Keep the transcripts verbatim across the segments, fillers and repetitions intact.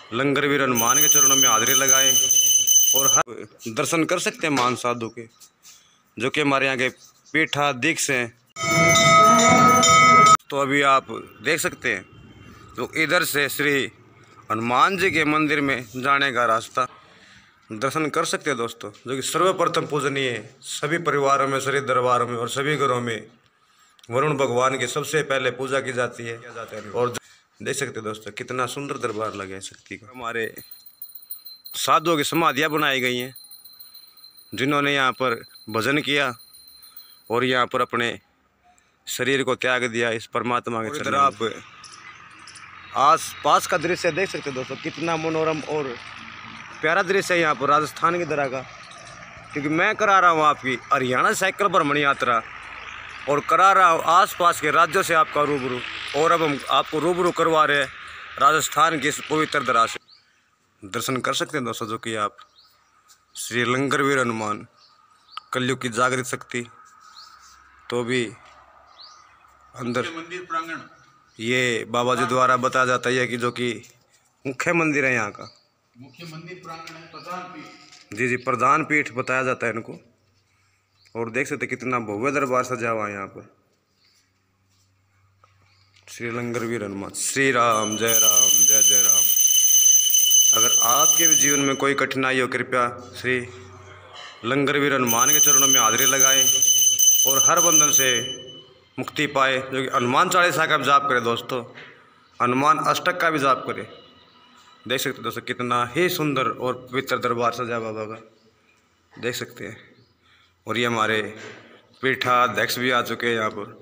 लंगर वीर हनुमान के चरणों में हाजिरी लगाएं और हर दर्शन कर सकते हैं महान साधु के, जो कि हमारे यहाँ के पीठाधीश हैं। तो अभी आप देख सकते हैं तो इधर से श्री हनुमान जी के मंदिर में जाने का रास्ता दर्शन कर सकते हैं दोस्तों, जो कि सर्वप्रथम पूजनीय है। सभी परिवारों में, सभी दरबारों में और सभी घरों में वरुण भगवान की सबसे पहले पूजा की जाती है। और देख सकते हैं दोस्तों कितना सुंदर दरबार लगे है शक्ति का। हमारे साधुओं की समाधियाँ बनाई गई हैं, जिन्होंने यहाँ पर भजन किया और यहाँ पर अपने शरीर को त्याग दिया इस परमात्मा के चरण। आप आस पास का दृश्य देख सकते हैं दोस्तों, कितना मनोरम और प्यारा दृश्य है यहाँ पर राजस्थान की तरह का। क्योंकि मैं करा रहा हूँ आपकी हरियाणा साइकिल भ्रमण यात्रा और करा रहा हूँ आसपास के राज्यों से आपका रूबरू, और अब हम आपको रूबरू करवा रहे हैं राजस्थान की इस पवित्र धरा से। दर्शन कर सकते हैं दोस्तों, जो कि आप श्री लंगर वीर हनुमान कलयुग की जागृत शक्ति। तो भी अंदर मंदिर प्रांगण ये बाबा जी द्वारा बताया जाता है कि जो कि मुख्य मंदिर है यहाँ का, मुख्य मंदिर प्रांगण है, प्रधान पीठ। जी जी प्रधान पीठ बताया जाता है इनको। और देख सकते कितना भव्य दरबार सजा हुआ है यहाँ पर। श्री लंगर वीर हनुमान, श्री राम जय राम जय जय राम। अगर आपके भी जीवन में कोई कठिनाई हो, कृपया श्री लंगर वीर हनुमान के चरणों में हाजिरी लगाएं और हर बंधन से मुक्ति पाए। जो कि हनुमान चालीसा का भी जाप करें दोस्तों, हनुमान अष्टक का भी जाप करें। देख सकते हैं दोस्तों कितना ही सुंदर और पवित्र दरबार सजा बाबा का, देख सकते हैं। और ये हमारे पीठाध्यक्ष भी आ चुके हैं, यहाँ पर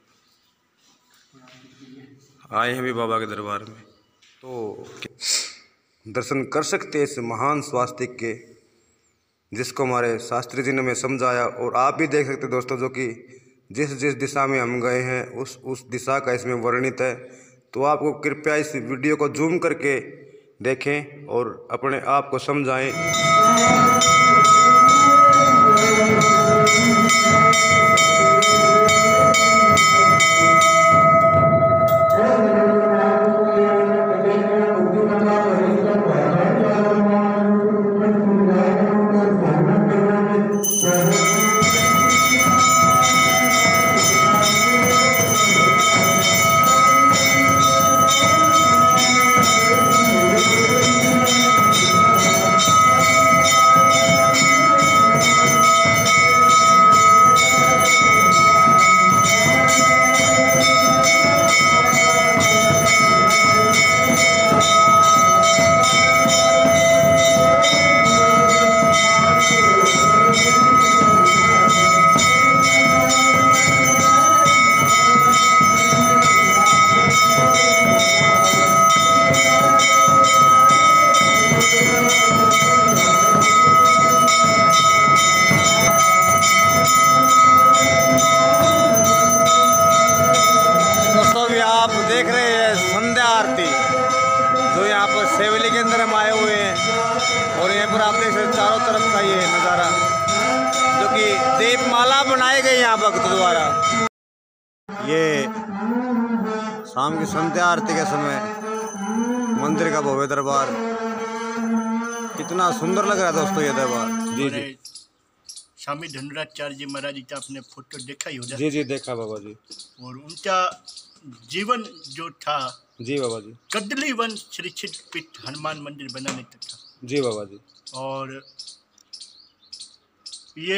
आए हैं भी बाबा के दरबार में। तो दर्शन कर सकते हैं इस महान स्वास्तिक के, जिसको हमारे शास्त्री जी ने हमें समझाया। और आप भी देख सकते हैं दोस्तों, जो कि जिस जिस दिशा में हम गए हैं उस उस दिशा का इसमें वर्णित है। तो आपको कृपया इस वीडियो को जूम करके देखें और अपने आप को समझाएं। आप देख रहे हैं संध्या आरती, जो यहाँ पर सेवली के अंदर हम आए हुए हैं। और यहाँ पर आप देख सकते चारों तरफ का ये नज़ारा, जो कि दीपमाला बनाई गई यहाँ भक्त द्वारा। ये शाम की संध्या आरती के समय मंदिर का भव्य दरबार, कितना सुंदर लग रहा है दोस्तों ये दरबार। जी जी स्वामी धनुराचार्य जी महाराज जी का आपने फोटो देखा ही होगा। जी जी देखा बाबा जी। और उनका जीवन जो था, जी बाबा जी, कदली वन श्री सिद्ध पीठ हनुमान मंदिर बनाने तक था। जी बाबा जी। और ये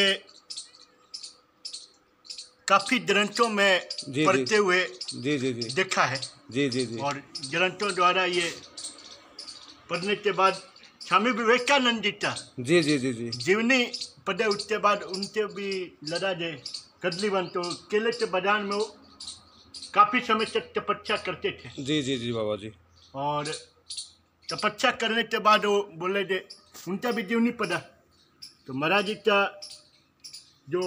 काफी ग्रंथों में जी, पढ़ते जी, हुए जी जी जी देखा है। जी जी जी। और ग्रंथों द्वारा ये पढ़ने के बाद स्वामी विवेकानंद जी था, जी जी जी जी जीवनी पढ़े उसके बाद उनके भी लड़ा दे कदली वन, तो केले के बाजार में वो काफ़ी समय तक तपस्या करते थे। जी जी जी बाबा जी। और तपस्या करने के बाद वो बोले थे, उनका भी जीवनी पढ़ा तो महाराज जी का जो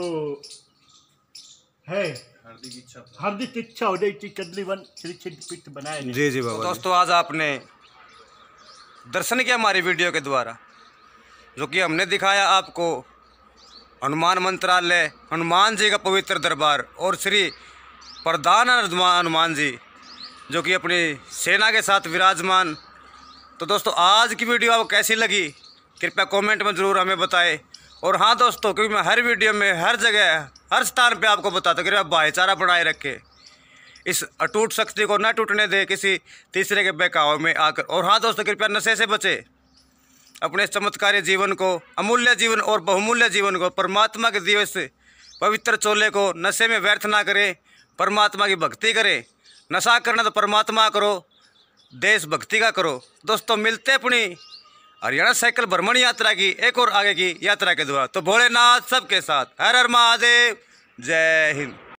है हार्दिक इच्छा हार्दिक इच्छा हो गई थी कदली वन श्री सिद्ध पीठ बनाए। जी जी बाबा। दोस्तों आज आपने दर्शन किया हमारी वीडियो के द्वारा, जो कि हमने दिखाया आपको हनुमान मंत्रालय, हनुमान जी का पवित्र दरबार और श्री प्रधान हनुमान जी, जो कि अपनी सेना के साथ विराजमान तो दोस्तों आज की वीडियो आपको कैसी लगी कृपया कमेंट में ज़रूर हमें बताएं। और हाँ दोस्तों, क्योंकि मैं हर वीडियो में हर जगह हर स्थान पे आपको बताता हूँ, कृपया भाईचारा बनाए रखें, इस अटूट शक्ति को न टूटने दे किसी तीसरे के बहकावे में आकर। और हाँ दोस्तों, कृपया नशे से बचे, अपने चमत्कारी जीवन को, अमूल्य जीवन और बहुमूल्य जीवन को, परमात्मा के दिए से पवित्र चोले को नशे में व्यर्थ ना करें, परमात्मा की भक्ति करें। नशा करना तो परमात्मा करो, देशभक्ति का करो। दोस्तों मिलते अपनी हरियाणा साइकिल भ्रमण यात्रा की एक और आगे की यात्रा के द्वारा। तो भोलेनाथ सबके साथ, हर हर महादेव, जय हिंद।